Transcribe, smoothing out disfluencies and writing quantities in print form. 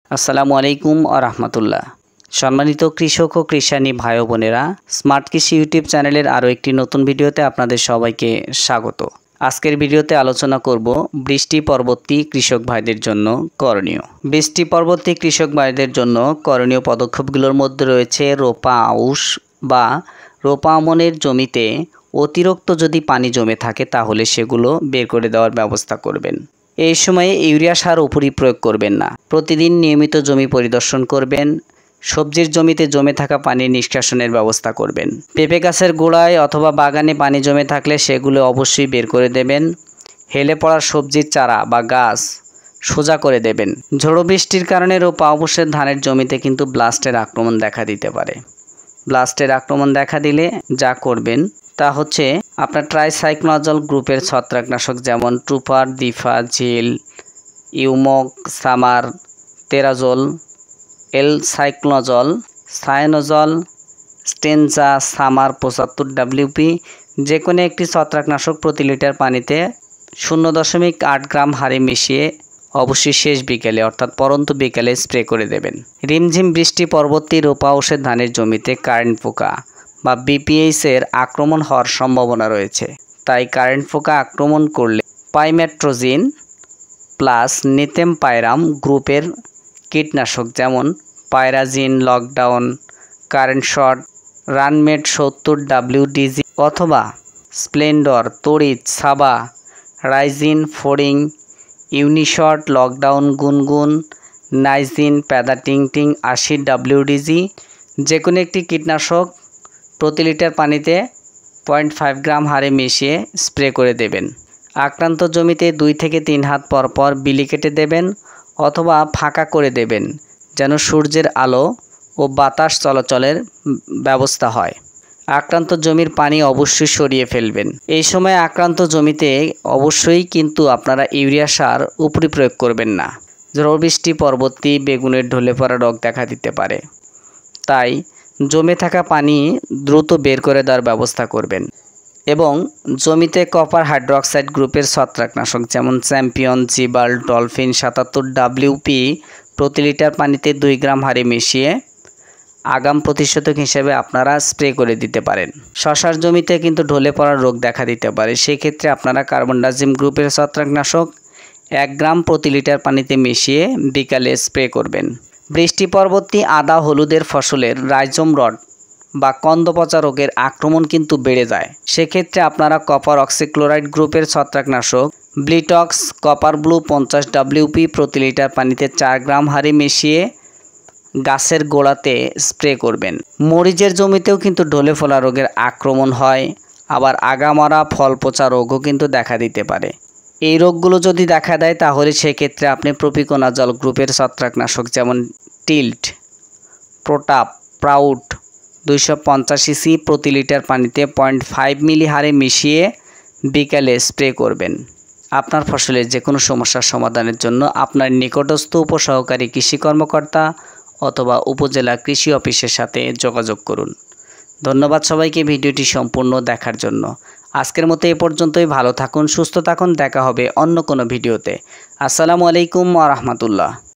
আসসালামু আলাইকুম ওয়া রাহমাতুল্লাহ। সম্মানিত কৃষক ও কৃষানী ভাই ও বোনেরা, স্মার্ট কৃষি ইউটিউব চ্যানেলের আরও একটি নতুন ভিডিওতে আপনাদের সবাইকে স্বাগত। আজকের ভিডিওতে আলোচনা করব বৃষ্টি পরবর্তী কৃষক ভাইদের জন্য করণীয়। বৃষ্টি পরবর্তী কৃষক ভাইদের জন্য করণীয় পদক্ষেপগুলোর মধ্যে রয়েছে রোপা আউশ বা রোপা আমনের জমিতে অতিরিক্ত যদি পানি জমে থাকে তাহলে সেগুলো বের করে দেওয়ার ব্যবস্থা করবেন। এই সময়ে ইউরিয়া সার উপরই প্রয়োগ করবেন না। প্রতিদিন নিয়মিত জমি পরিদর্শন করবেন। সবজির জমিতে জমে থাকা পানি নিষ্কাশনের ব্যবস্থা করবেন। পেঁপে গাছের গোড়ায় অথবা বাগানে পানি জমে থাকলে সেগুলো অবশ্যই বের করে দেবেন। হেলে পড়া সবজির চারা বা গাছ সোজা করে দেবেন। ঝড়ো বৃষ্টির কারণে রোপা আউশের ধানের জমিতে কিন্তু ব্লাস্টের আক্রমণ দেখা দিতে পারে। ব্লাস্টের আক্রমণ দেখা দিলে যা করবেন তা হচ্ছে আপনার ট্রাইসাইক্লোনাজল গ্রুপের ছত্রাকনাশক যেমন ট্রুপার, দিফা, জিল, ইউমক, সামার, তেরাজল, এল-সাইক্লোনাজল, সায়ানোজল, স্টেনজা, সামার 75 WP যে কোনো একটি ছত্রাকনাশক প্রতি লিটার পানিতে 0.8 গ্রাম হারে মিশিয়ে অবশ্যই শেষ বিকেলে অর্থাৎ পরন্তু বিকেলে স্প্রে করে দেবেন। রিমঝিম বৃষ্টি পরবর্তী রোপা আউশের ধানের জমিতে কারেন্ট পোকা বা বিপিএইচের আক্রমণ হওয়ার সম্ভাবনা রয়েছে। তাই কারেন্ট পোকা আক্রমণ করলে পাইমেট্রোজিন প্লাস নিতেম পাইরাম গ্রুপের কীটনাশক যেমন পাইরাজিন, লকডাউন, কারেন্ট শট, রানমেট 70 WDG অথবা স্প্লেন্ডর, তড়িৎ, সাবা, রাইজিন, ফোরিং, ইউনিশট, লকডাউন, গুনগুন, নাইজিন, প্যাদাটিংটিং 80 WDG যে কোনো একটি কীটনাশক প্রতি লিটার পানিতে 0.5 গ্রাম হারে মিশিয়ে স্প্রে করে দেবেন। আক্রান্ত জমিতে 2 থেকে 3 হাত পরপর বিলি কেটে দেবেন অথবা ফাঁকা করে দেবেন যেন সূর্যের আলো ও বাতাস চলাচলের ব্যবস্থা হয়। আক্রান্ত জমির পানি অবশ্যই সরিয়ে ফেলবেন। এই সময় আক্রান্ত জমিতে অবশ্যই কিন্তু আপনারা ইউরিয়া সার উপরি প্রয়োগ করবেন না। ঝড় বৃষ্টি পরবর্তী বেগুনের ঢলে পড়া রোগ দেখা দিতে পারে। তাই জমে থাকা পানি দ্রুত বের করে দেওয়ার ব্যবস্থা করবেন এবং জমিতে কপার হাইড্রোক্সাইড গ্রুপের ছত্রাকনাশক যেমন চ্যাম্পিয়ন, জিবাল, ডলফিন 77 WP প্রতি লিটার পানিতে 2 গ্রাম হারে মিশিয়ে আগাম প্রতিষেধক হিসেবে আপনারা স্প্রে করে দিতে পারেন। শশার জমিতে কিন্তু ঢলে পড়ার রোগ দেখা দিতে পারে। সেক্ষেত্রে আপনারা কার্বনডাজিম গ্রুপের ছত্রাকনাশক 1 গ্রাম প্রতি লিটার পানিতে মিশিয়ে বিকালে স্প্রে করবেন। বৃষ্টি পরবর্তী আদা হলুদের ফসলের রাইজোম রড বা কন্দপচা রোগের আক্রমণ কিন্তু বেড়ে যায়। সেক্ষেত্রে আপনারা কপার অক্সিক্লোরাইড গ্রুপের ছত্রাকনাশক ব্লিটক্স কপার ব্লু 50 WP প্রতি লিটার পানিতে 4 গ্রাম হারে মিশিয়ে গাছের গোড়াতে স্প্রে করবেন। মরিচের জমিতেও কিন্তু ঢলে ফোলা রোগের আক্রমণ হয়, আবার আগামরা ফল পচা রোগও কিন্তু দেখা দিতে পারে। এই রোগগুলো যদি দেখা দেয় তাহলে সেক্ষেত্রে আপনি প্রপিকোনাজল গ্রুপের ছত্রাকনাশক যেমন টিল্ট, প্রোটাপ, প্রাউট 250 cc প্রতি লিটার পানিতে 0.5 মিলি হারে মিশিয়ে বিকালে স্প্রে করবেন। আপনার ফসলের যে কোনো সমস্যার সমাধানের জন্য আপনার নিকটস্থ উপসহকারী কৃষি কর্মকর্তা অথবা উপজেলা কৃষি অফিসের সাথে যোগাযোগ করুন। ধন্যবাদ সবাইকে ভিডিওটি সম্পূর্ণ দেখার জন্য। আজকের মতো এ পর্যন্তই। ভালো থাকুন, সুস্থ থাকুন। দেখা হবে অন্য কোনো ভিডিওতে। আসসালামু আলাইকুম ওয়া রাহমাতুল্লাহ।